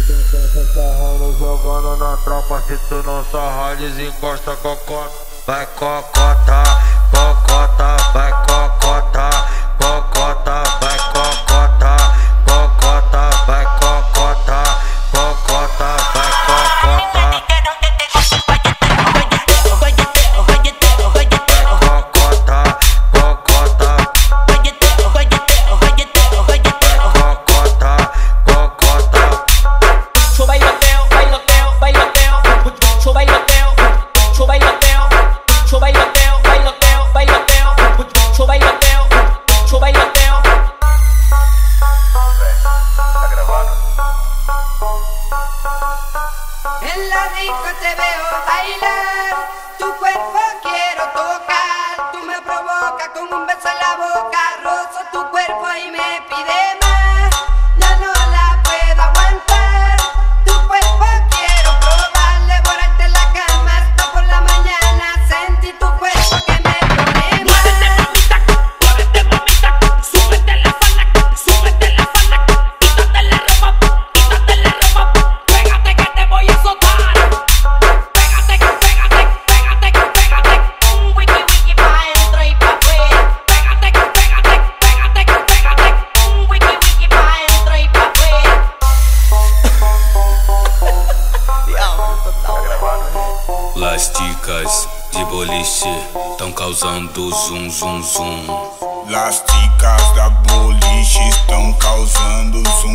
Sarrando, jogando na tropa, se tu não sarrar, desencosta cocota. Vai cocota, cocota, vai cocota, cocota, vai cocota, cocota, vai cocota, cocota, vai cocota. En la disco te veo bailar, tu cuerpo quiero tocar, tú me provocas con un beso en la boca, rozo tu cuerpo y me pide más, ya no la puedo aguantar, tu cuerpo quiero probar, devorarte la cama hasta por la mañana, sentí tu cuerpo que me pone más. Muévete mamita, súbete la falda, quítate la ropa, pégate que te voy a soltar. Las chicas de boliche tão causando zum zum zum. Las chicas da boliche estão causando zum